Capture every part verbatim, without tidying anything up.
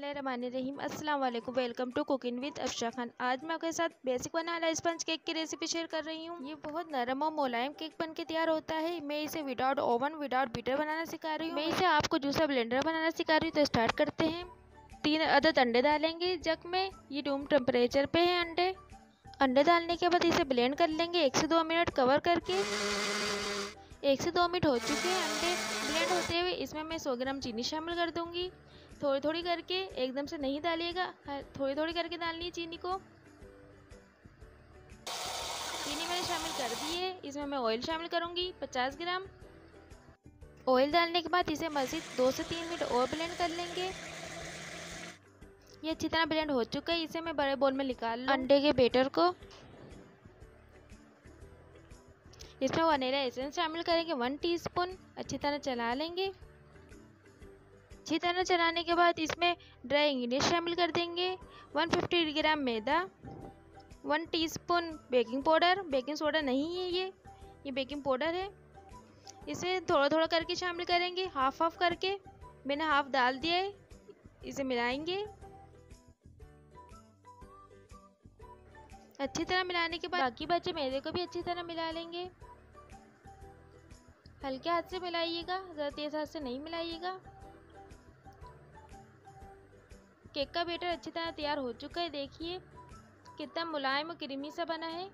बिस्मिल्लाहिर्रहमानिर्रहीम। अस्सलाम वालेकुम। Welcome to cooking with Afsha Khan. आज मैं आपके साथ बेसिक बनाना स्पंज केक की रेसिपी शेयर कर रही हूँ। ये बहुत नरम और मुलायम केक बन के तैयार होता है। मैं इसे विदाउट ओवन विदाउट बीटर बनाना सिखा रही हूँ। मैं इसे आपको जूसर ब्लेंडर बनाना सिखा रही हूँ। तो स्टार्ट करते हैं। तीन अदद अंडे डालेंगे जग में। ये रूम टेम्परेचर पे है अंडे। अंडे डालने के बाद इसे ब्लेंड कर लेंगे एक से दो मिनट कवर करके। एक से दो मिनट हो चुके हैं अंडे ब्लेंड होते हुए। इसमें मैं सौ ग्राम चीनी शामिल कर दूंगी। थोड़ी थोड़ी करके, एकदम से नहीं डालिएगा, थोड़ी थोड़ी करके डालनी है चीनी को। चीनी मैंने शामिल कर दी है। इसमें मैं ऑयल शामिल करूंगी पचास ग्राम। ऑयल डालने के बाद इसे मज़ीद दो से तीन मिनट और ब्लेंड कर लेंगे। ये अच्छी तरह ब्लेंड हो चुका है। इसे मैं बड़े बोल में निकाल लूँ अंडे के बैटर को। इसमें वनीला एसेंस शामिल करेंगे वन टीस्पून। अच्छी तरह चला लेंगे। अच्छी तरह चलाने के बाद इसमें ड्राई इंग्रेडिएंट्स शामिल कर देंगे। एक सौ पचास ग्राम मैदा, one teaspoon baking powder. Baking soda नहीं है ये ये बेकिंग पाउडर है। इसे थोड़ा थोड़ा करके शामिल करेंगे, हाफ हाफ करके। मैंने हाफ डाल दिया है। इसे मिलाएंगे। अच्छी तरह मिलाने के बाद बाकी बचे मैदे को भी अच्छी तरह मिला लेंगे। हल्के हाथ से मिलाइएगा, ज़्यादा तेज हाथ से नहीं मिलाइएगा। केक का बैटर अच्छी तरह तैयार हो चुका है। देखिए कितना मुलायम और क्रीमी सा बना है।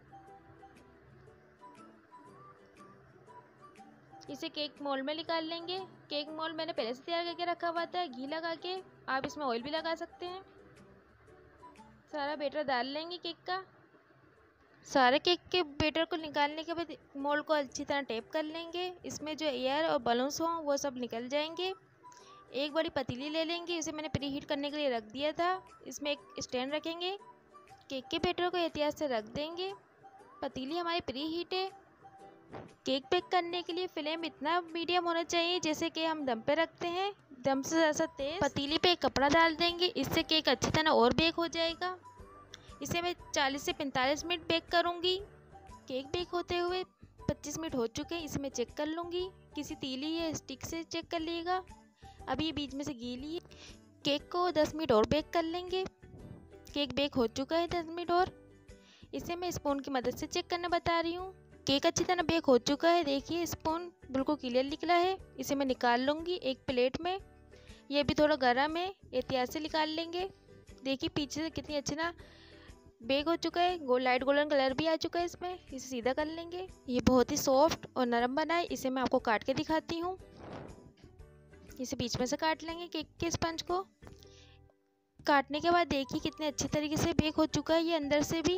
इसे केक मोल्ड में निकाल लेंगे। केक मोल्ड मैंने पहले से तैयार करके रखा हुआ था घी लगा के। आप इसमें ऑयल भी लगा सकते हैं। सारा बैटर डाल लेंगे केक का। सारे केक के बैटर को निकालने के बाद मोल्ड को अच्छी तरह टेप कर लेंगे। इसमें जो एयर और बलून्स हों वो सब निकल जाएंगे। एक बड़ी पतीली ले लेंगे। इसे मैंने प्री हीट करने के लिए रख दिया था। इसमें एक स्टैंड रखेंगे। केक के बैटर को एहतियात से रख देंगे। पतीली हमारी प्री हीट है। केक बेक करने के लिए फ्लेम इतना मीडियम होना चाहिए जैसे कि हम दम पे रखते हैं, दम से ज़्यादा तेज। पतीली पे एक कपड़ा डाल देंगे। इससे केक अच्छी तरह और बेक हो जाएगा। इसे मैं चालीस से पैंतालीस मिनट बेक करूँगी। केक बेक होते हुए पच्चीस मिनट हो चुके हैं। इसे मैं चेक कर लूँगी। किसी तीली या स्टिक से चेक कर लीजिएगा। अभी ये बीच में से गीली है। केक को दस मिनट और बेक कर लेंगे। केक बेक हो चुका है दस मिनट और। इसे मैं स्पून की मदद से चेक करना बता रही हूँ। केक अच्छी तरह बेक हो चुका है। देखिए स्पून बिल्कुल क्लियर निकला है। इसे मैं निकाल लूँगी एक प्लेट में। ये भी थोड़ा गर्म है, एहतियात से निकाल लेंगे। देखिए पीछे से कितनी अच्छी ना बेक हो चुका है। गोल्ड लाइट गोल्डन कलर भी आ चुका है इसमें। इसे सीधा कर लेंगे। ये बहुत ही सॉफ्ट और नरम बना है। इसे मैं आपको काट के दिखाती हूँ। इसे बीच में से काट लेंगे केक के स्पंज को। काटने के बाद देखिए कितने अच्छी तरीके से बेक हो चुका है। ये अंदर से भी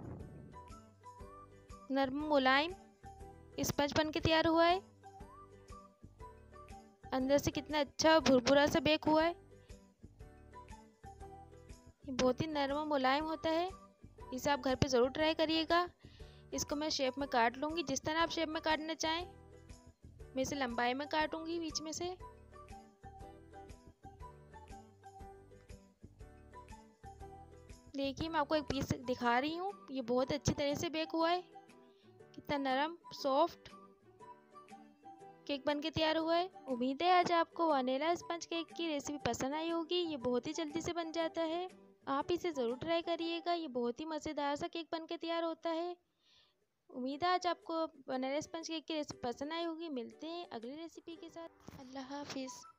नरम मुलायम स्पंज बन के तैयार हुआ है। अंदर से कितना अच्छा भुरभुरा सा बेक हुआ है। ये बहुत ही नरम और मुलायम होता है। इसे आप घर पे ज़रूर ट्राई करिएगा। इसको मैं शेप में काट लूँगी, जिस तरह आप शेप में काटना चाहें। मैं इसे लंबाई में काटूँगी बीच में से। देखिए मैं आपको एक पीस दिखा रही हूँ। ये बहुत अच्छी तरह से बेक हुआ है। कितना नरम सॉफ्ट केक बन के तैयार हुआ है। उम्मीद है आज आपको वनीला स्पंज केक की रेसिपी पसंद आई होगी। ये बहुत ही जल्दी से बन जाता है। आप इसे ज़रूर ट्राई करिएगा। ये बहुत ही मज़ेदार सा केक बन के तैयार होता है। उम्मीद है आज आपको वनीला स्पंज केक की रेसिपी पसंद आई होगी। मिलते हैं अगली रेसिपी के साथ। अल्लाह हाफिज़।